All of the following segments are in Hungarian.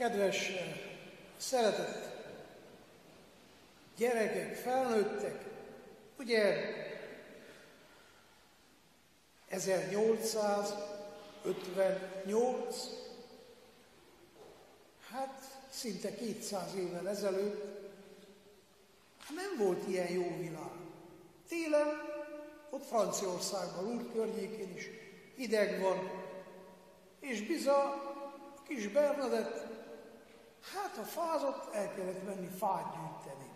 Kedves, szeretett gyerekek, felnőttek, ugye 1858, hát szinte 200 évvel ezelőtt nem volt ilyen jó világ. Télen, ott Franciaországban, Lourdes környékén is hideg van, és biza kis Bernadett, hát ha fázott, el kellett menni fát gyűjteni.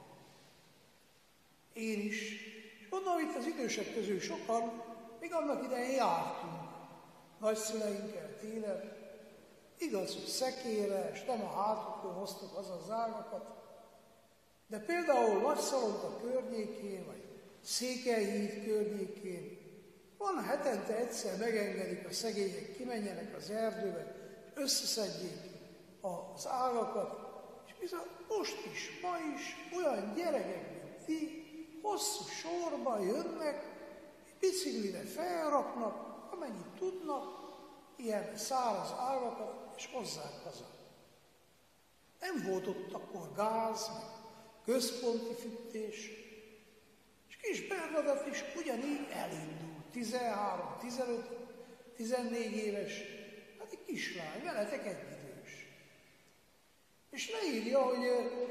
Én is, és gondolom itt az idősek közül sokan, még annak idején jártunk nagyszüleinkkel télen. Igaz, hogy szekére, és nem a hátukon hoztuk az az ágakat, de például Nagyszalonta környékén, vagy Székelyhíd környékén van hetente egyszer megengedik a szegények, kimenjenek az erdőbe, és összeszedjék az ágakat, és bizony most is, ma is olyan gyerekek, mint ti, hosszú sorban jönnek, biciklire felraknak, amennyit tudnak, ilyen száraz ágakat, és hozzák haza. Nem volt ott akkor gáz, meg központi fűtés, és kis Bernadett is ugyanígy elindult, 13, 15, 14 éves, hát egy kislány, veletek egyidős. És leírja, hogy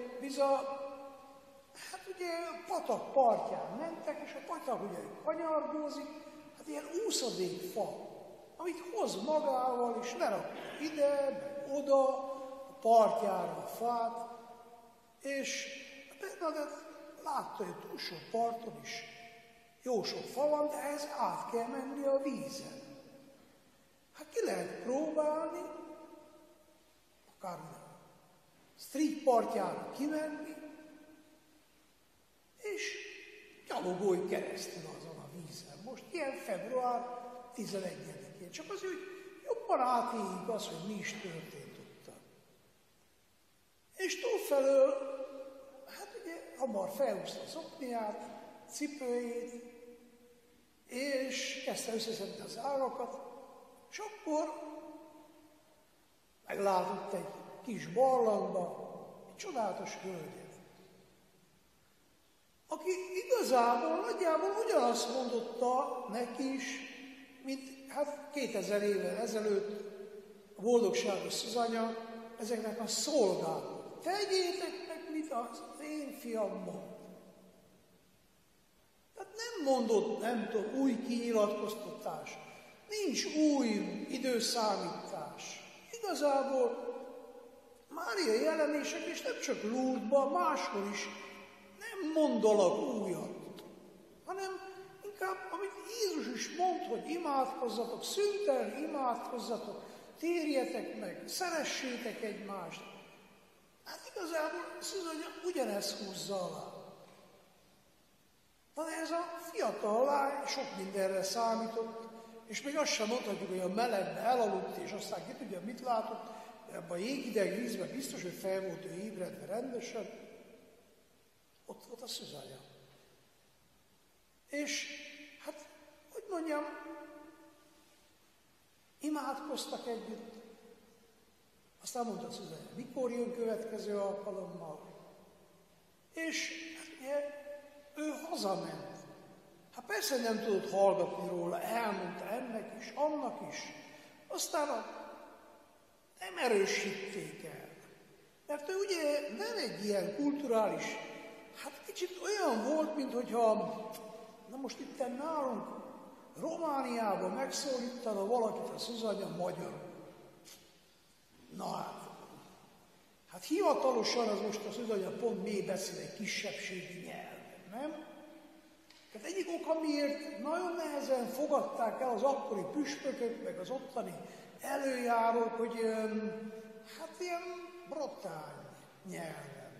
hát ugye patak partján mentek, és a patak ugye kanyargózik, hát ilyen úszadékfa, amit hoz magával, és lerakja ide, meg oda, a partjára a fát, és Bernadett látta, hogy a túlsó parton is jó sok fa van, de ehhez át kell menni a vízen. Hát ki lehet próbálni, akár a street partjára kimenni, és gyalogolj keresztül azon a vízen. Most ilyen február 11-én. Csak azért, hogy jobban átéljük azt, hogy mi is történt ott. És túlfelől, hát ugye hamar felhúzta az okniát, cipőjét, és kezdte összeszedni az ágakat, és akkor meglátott egy kis barlangba egy csodálatos hölgyet, aki igazából nagyjából ugyanazt mondotta neki is, mint hát 2000 évvel ezelőtt a boldogságos Szuzanya ezeknek a szolgáknak. Tegyétek meg, mit az én fiam mond. Tehát nem mondott, nem tudom, új kinyilatkoztatás, nincs új időszámítás. Igazából Mária jelenések, és nem csak Lourdesban, máshol is nem mondanak újat, hanem inkább, amit Jézus is mond, hogy imádkozzatok, szüntelen imádkozzatok, térjetek meg, szeressétek egymást. Hát igazából Szuzanya ugyanezt húzza alá. Na ez a fiatal lány sok mindenre számított, és még azt sem mondhatjuk, hogy a melegbe elaludt, és aztán ki tudja, mit látott, de ebben a jéghideg vízben biztos, hogy fel volt ő ébredve rendesen. Ott volt a Szuzanya. És hát, hogy mondjam, imádkoztak együtt. Aztán mondta Szuzanya, mikor jön következő alkalommal. És hát ugye, ő hazament. Hát persze nem tudott hallgatni róla, elmondta ennek is, annak is. Aztán nem erősíték el. Mert ő ugye nem egy ilyen kulturális, hát kicsit olyan volt, minthogyha, na most itt nálunk Romániában megszólítana valakit a Szuzanya magyarul. Na hát hivatalosan az most a Szuzanya pont mély beszél egy kisebbségi nyelven, nem? Tehát egyik oka, miért nagyon nehezen fogadták el az akkori püspökök, meg az ottani előjárók, hogy hát ilyen brotány nyelven.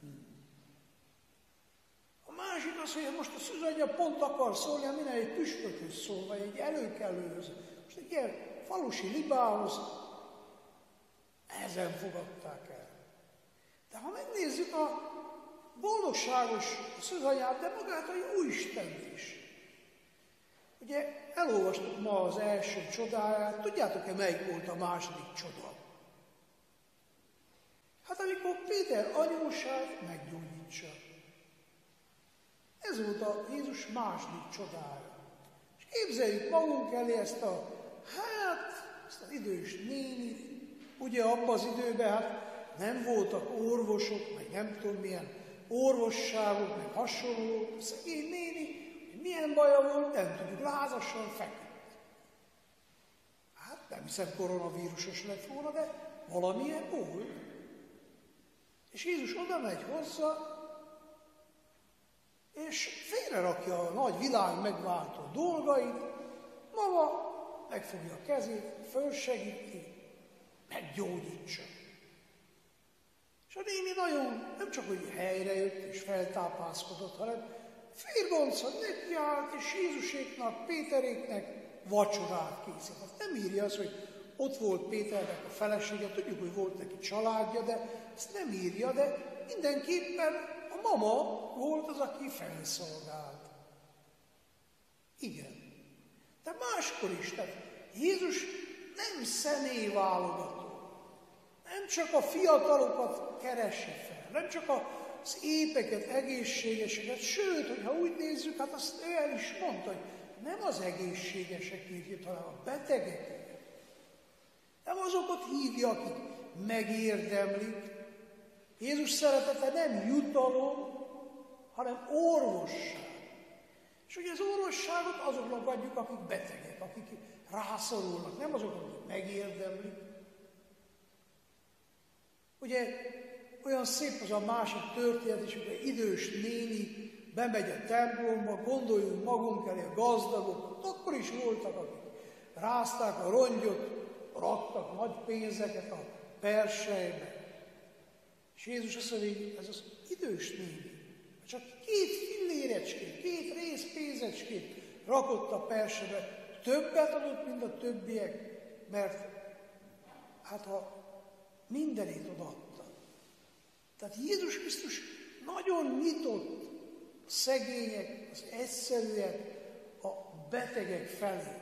A másik az, hogy most a Szuzanya pont akar szólni, minden egy püspökhöz szól, vagy egy előkelőhöz. Most egy ilyen falusi libához nehezen fogadták el. De ha megnézzük a boldogságos Szuzanyát, de magát a Jóisten is. Ugye elolvastuk ma az első csodáját, tudjátok-e melyik volt a második csoda? Hát amikor Péter anyóság meggyógyítsa. Ez volt a Jézus második csodája. És képzeljük magunk elé ezt az idős néni, ugye abban az időben nem voltak orvosok, meg nem tudom milyen orvosságok, meg hasonló. Szegény néni, milyen baja volt, nem tudjuk, lázasan feküdt. Hát nem hiszem koronavírusos lett volna, de valamilyen volt. És Jézus oda megy hozzá, és félrerakja a nagy világ megváltó dolgait, maga megfogja a kezét, fölsegíti, meggyógyítsa. És a néni nagyon, nem csak hogy helyrejött és feltápászkodott, hanem férgonca nekiállt, és Jézuséknak, Péteréknek vacsorát készített. Nem írja az, hogy ott volt Péternek a felesége, tudjuk, hogy volt neki családja, de ezt nem írja, de mindenképpen a mama volt az, aki felszolgált. Igen. De máskor is, tehát Jézus nem személyválogató. Nem csak a fiatalokat keresi fel, nem csak az épeket, egészségeseket, sőt, hogyha úgy nézzük, hát azt ő el is mondta, hogy nem az egészségesekért jött, hanem a betegekért. Nem azokat hívja, akik megérdemlik. Jézus szeretete nem jutalom, hanem orvosság. És ugye az orvosságot azoknak adjuk, akik betegek, akik rászorulnak, nem azok, akik megérdemlik. Ugye olyan szép az a másik történet is, hogy idős néni bemegy a templomba, gondoljunk magunk elé a gazdagokat, akkor is voltak, akik rázták a rongyot, raktak nagy pénzeket a perselybe. És Jézus azt mondja, hogy ez az idős néni, csak 2 fillérecskét, 2 részpénzecskét rakott a persebe, többet adott, mint a többiek, mert hát ha mindenét odaadta. Tehát Jézus Krisztus nagyon nyitott a szegények, az egyszerűek, a betegek felé.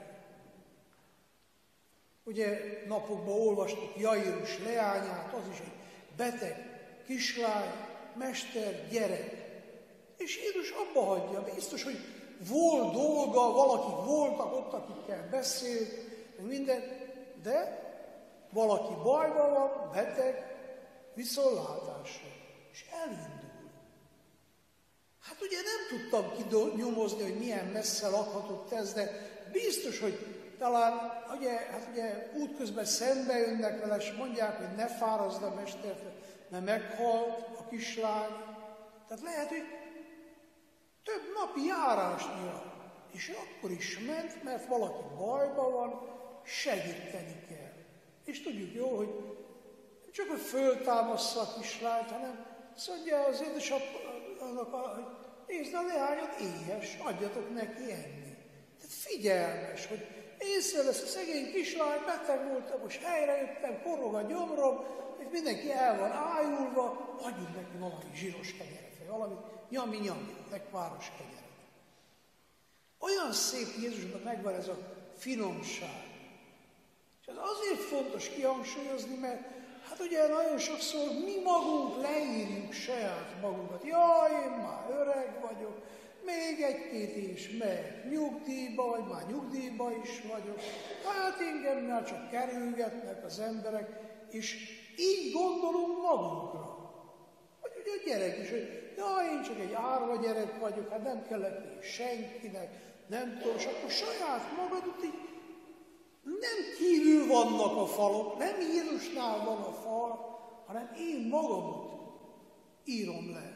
Ugye napokban olvastuk Jairus leányát, az is egy beteg kislány, mester, gyerek. És Jézus abba hagyja, biztos, hogy volt dolga, valakik voltak ott, akikkel beszélt, meg minden, de valaki bajban van, beteg, viszontlátásra, és elindul. Hát ugye nem tudtam kinyomozni, hogy milyen messze lakhatott ez, de biztos, hogy talán ugye útközben szembe jönnek vele, és mondják, hogy ne fárazd a mestert, mert meghalt a kislány. Tehát lehet, hogy több napi járásnyira, és akkor is ment, mert valaki bajban van, segíteni kell. És tudjuk jól, hogy csak hogy föltámassza a kislányt, hanem azt mondja az édesapjának, hogy nézd, a leányod éhes, adjatok neki enni. Tehát figyelmes, hogy észrevesz a szegény kislány, beteg voltam, most helyrejöttem, korog a gyomrom, és mindenki el van ájulva, adjunk neki valami zsíros kenyeret, vagy valami nyami-nyami, lekváros kenyeret. Olyan szép Jézusban megvan ez a finomság. És ez azért fontos kihangsúlyozni, mert hát ugye nagyon sokszor mi magunk leírjuk saját magunkat. Jaj, én már öreg vagyok, még 1-2 és meg nyugdíjba, vagy már nyugdíjba is vagyok. Hát engem már csak kerülgetnek az emberek, és így gondolunk magunkra. Vagy ugye a gyerek is, hogy jaj, én csak egy árva gyerek vagyok, hát nem kellett még senkinek, nem tudom, és akkor saját magadot így nem kívül vannak a falok, nem Jézusnál van a fal, hanem én magamot írom le.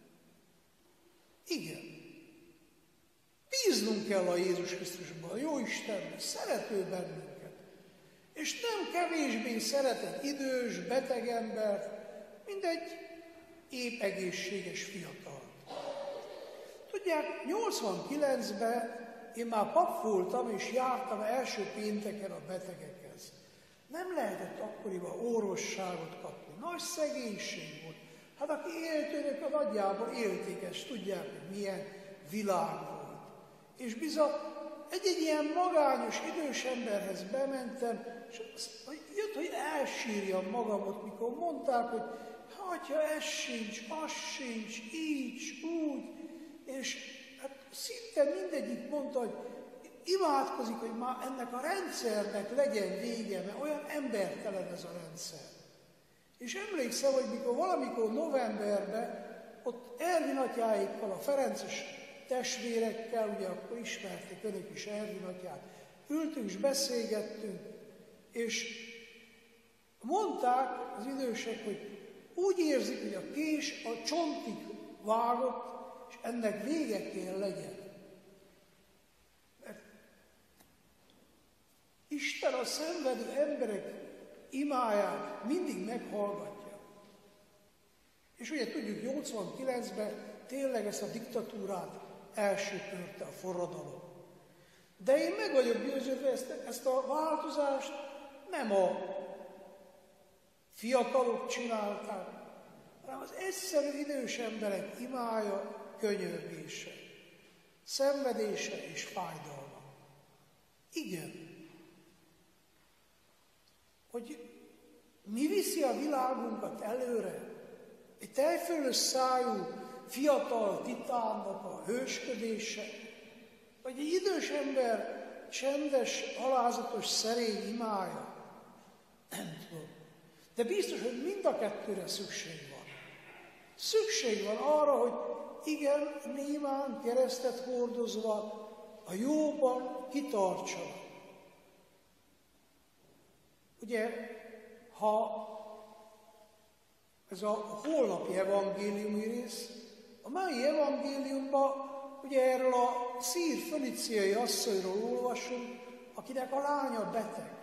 Igen. Bíznunk kell a Jézus Krisztusban, a Jóistenben, szerető bennünket. És nem kevésbé szeret egy idős, beteg embert, mint egy épp egészséges fiatal. Tudják, 89-ben én már pap voltam, és jártam első pénteken a betegekhez. Nem lehetett akkoriban orvosságot kapni. Nagy szegénység volt. Hát aki élt, önök a nagyjából élték ezt, tudják, hogy milyen világ volt. És bizony egy ilyen magányos idős emberhez bementem, és jött, hogy elsírjam magamot, mikor mondták, hogy atya, ez sincs, az sincs, így, úgy, és hát szinte mindegyik mondta, hogy imádkozik, hogy már ennek a rendszernek legyen vége, mert olyan embertelen ez a rendszer. És emlékszem, hogy mikor valamikor novemberben ott Ervin atyáikkal, a ferences testvérekkel, ugye akkor ismerték önök is Ervin atyát, ültünk és beszélgettünk, és mondták az idősek, hogy úgy érzik, hogy a kés a csontig vágott, és ennek vége kell legyen. Mert Isten a szenvedő emberek imáját mindig meghallgatja. És ugye tudjuk, 89-ben tényleg ezt a diktatúrát elsöpörte a forradalom. De én meg vagyok győződve, ezt a változást nem a fiatalok csinálták, hanem az egyszerű idős emberek imája, könyörgése, szenvedése és fájdalma. Igen. Hogy mi viszi a világunkat előre? Egy tejfölös szájú fiatal titánnak a hősködése, vagy egy idős ember csendes, alázatos, szerény imája? Nem tudom. De biztos, hogy mind a kettőre szükség van. Szükség van arra, hogy igen, némán keresztet hordozva a jóban kitartsanak. Ugye, ha ez a holnapi evangéliumi rész, a mai evangéliumban ugye erről a szír föniciai asszonyról olvasunk, akinek a lánya beteg.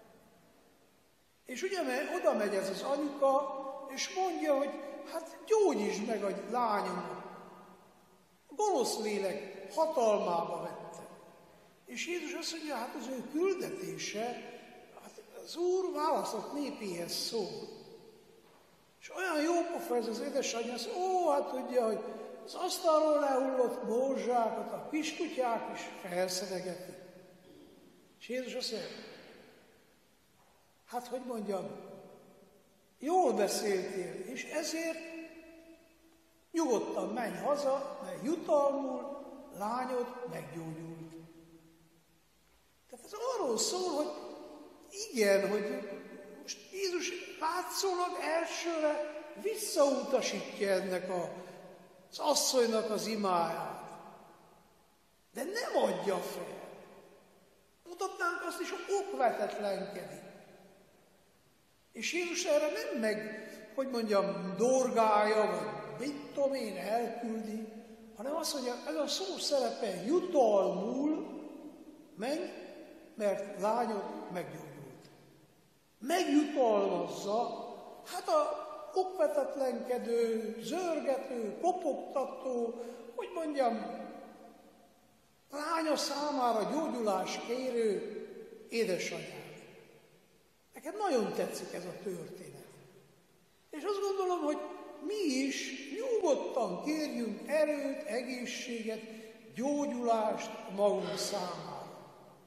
És ugye oda megy ez az anyuka, és mondja, hogy hát gyógyítsd meg a lányomat. A gonosz lélek hatalmába vette. És Jézus azt mondja, hát az ő küldetése, hát az Úr választott népéhez szól. És olyan jó pofa ez az édesanyja, azt hát tudja, hogy az asztalról lehullott morzsákat a kiskutyák is felszedegetik. És Jézus azt mondja, hát hogy mondjam, jól beszéltél, és ezért nyugodtan menj haza, mert jutalmul lányod meggyógyult. Tehát ez arról szól, hogy igen, hogy most Jézus látszólag elsőre visszautasítja ennek az asszonynak az imáját. De nem adja fel. Mutatnánk azt is, hogy okvetetlenkedik. És Jézus erre nem hogy mondjam, dorgálja, vagy mit tudom én, elküldi, hanem azt mondja, ez a szó szerepe jutalmul, menj, mert lányod meggyógyult. Megjutalmazza, hát a okvetetlenkedő, zörgető, kopogtató, hogy mondjam, lánya számára gyógyulás kérő édesanyát. Nekem nagyon tetszik ez a történet. És azt gondolom, hogy mi is nyugodtan kérjünk erőt, egészséget, gyógyulást magunk számára.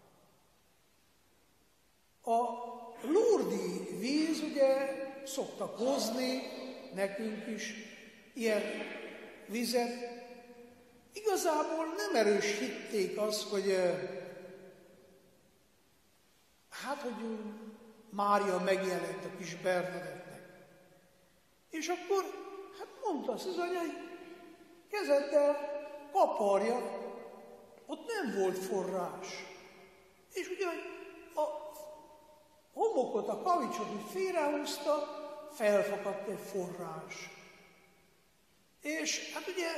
A Lourdes víz, ugye, szoktak hozni nekünk is ilyen vizet. Igazából nem erősítették azt, hogy hogy Mária megjelent a kis Bernadettnek. És akkor, mondta az anya, hogy kezeddel kaparja, ott nem volt forrás. És ugye a homokot, a kavicsot úgy félrehúzta, felfakadt egy forrás. És ugye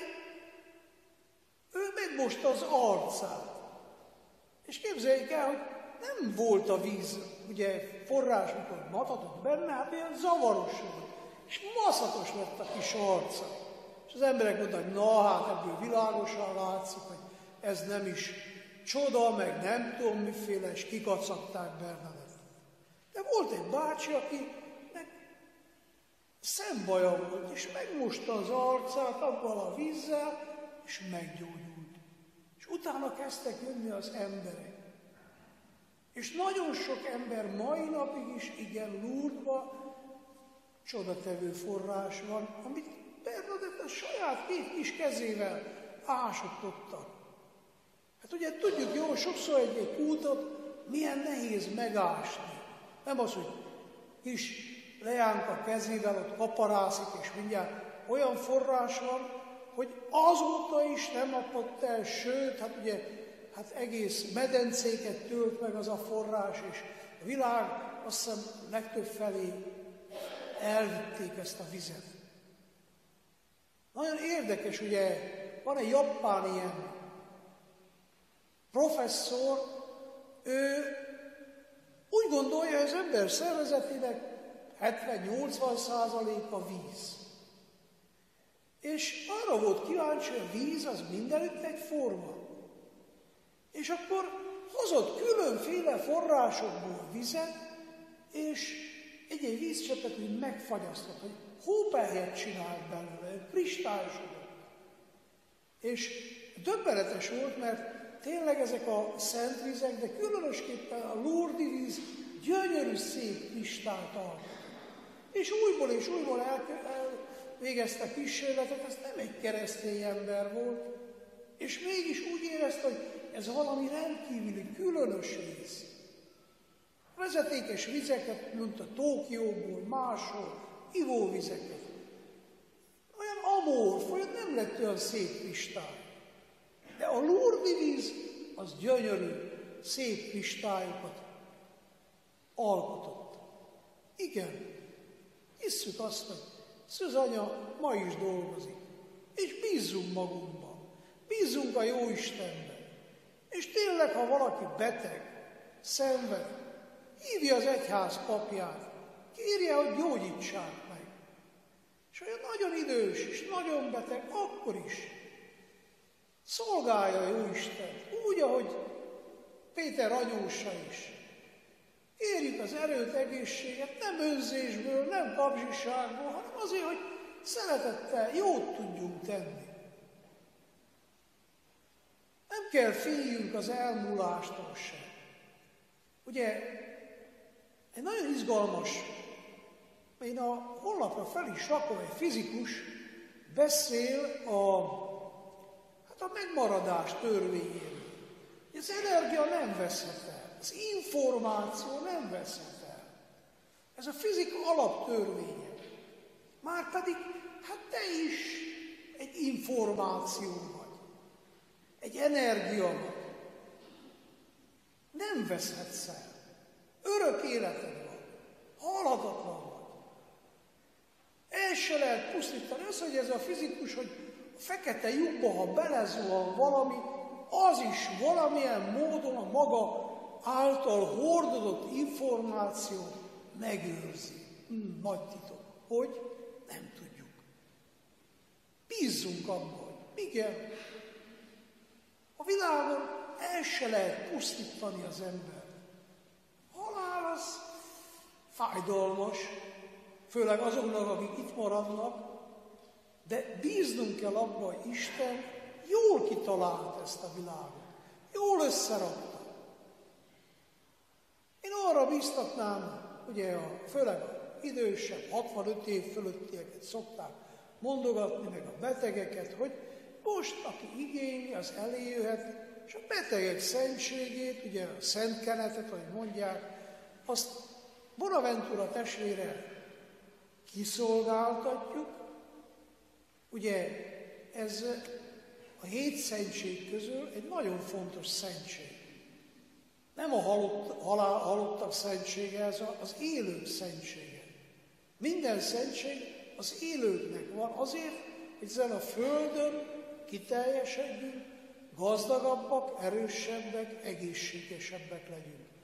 ő megmosta az arcát. És képzeljék el, hogy nem volt a víz, ugye forrás, amikor matatott benne, hát ilyen zavaros volt. És maszatos lett a kis arca. És az emberek mondták, hogy na hát ebből világosan látszik, hogy ez nem is csoda, meg nem tudom miféle, és kikacagták Bernadett. De volt egy bácsi, akinek szembaja volt, és megmosta az arcát abban a vízzel, és meggyógyult. És utána kezdtek jönni az emberek. És nagyon sok ember mai napig is, igen, Lourdesba csodatevő forrás van, amit Bernadett a saját két kis kezével ásott ottan. Hát ugye tudjuk jól, sokszor egy kútot milyen nehéz megásni. Nem az, hogy kis leánka kezével ott kaparászik, és mindjárt olyan forrás van, hogy azóta is nem apadt el, sőt, hát ugye egész medencéket tölt meg az a forrás, és a világ azt hiszem legtöbb felé elvitték ezt a vizet. Nagyon érdekes, ugye, van egy japán ilyen professzor, ő úgy gondolja, hogy az ember szervezetének 70-80% víz. És arra volt kíváncsi, hogy a víz az mindenütt egyforma. És akkor hozott különféle forrásokból vizet, és egy vízcseppet úgy megfagyasztott, hogy hópelyhet csinált belőle, kristályosodott. És döbbenetes volt, mert tényleg ezek a szent vizek, de különösképpen a Lourdes víz gyönyörű szép kristályt alkot. És újból elvégezte a kísérletet, ez nem egy keresztény ember volt, és mégis úgy érezte, hogy ez valami rendkívüli, különös víz. Vezetékes vizeket, mint a Tokióból, máshol, ivóvizeket. Olyan amorf, olyan nem lett olyan szép kristály. De a Lourdes víz az gyönyörű, szép kristályokat alkotott. Igen, hisszük azt, hogy Szűzanya ma is dolgozik. És bízzunk magunkban, bízzunk a Jóistenben. És tényleg, ha valaki beteg, szenved, hívja az egyház papját, kérje, hogy gyógyítsák meg. És olyan nagyon idős és nagyon beteg, akkor is szolgálja a Jóistent, úgy, ahogy Péter anyósa is. Kérjük az erőt, egészséget, nem önzésből, nem kapzsiságból, hanem azért, hogy szeretettel jót tudjunk tenni. Nem kell féljünk az elmúlástól sem. Ugye, egy nagyon izgalmas, én a honlapra fel is rakom, egy fizikus beszél a megmaradás törvényéről. Az energia nem veszhet el, az információ nem veszhet el. Ez a fizika alaptörvénye. Márpedig, te is egy információ vagy, egy energia vagy. Nem veszhetsz el. Örök életed van, halhatatlan vagy. El se lehet pusztítani. Az, hogy ez a fizikus, hogy a fekete lyukba, ha belezuhan valami, az is valamilyen módon a maga által hordodott információt megőrzi. Nagy titok. Hogy? Nem tudjuk. Bízzunk abban, hogy igen, a világon el se lehet pusztítani az ember. Halál az fájdalmas, főleg azoknak, akik itt maradnak, de bíznunk kell abban, hogy Isten jól kitalált ezt a világot. Jól összerakta. Én arra bíztatnám, ugye főleg az idősebb, 65 év fölöttieket szokták mondogatni, meg a betegeket, hogy most, aki igényli, az eljöhet, és a betegek szentségét, ugye a szent kenetet, ahogy mondják, azt Bonaventura testvére kiszolgáltatjuk. Ugye ez a 7 szentség közül egy nagyon fontos szentség. Nem a halottak szentsége, ez az élők szentsége. Minden szentség az élőknek van azért, hogy ezen a földön kiteljesedjünk, gazdagabbak, erősebbek, egészségesebbek legyünk.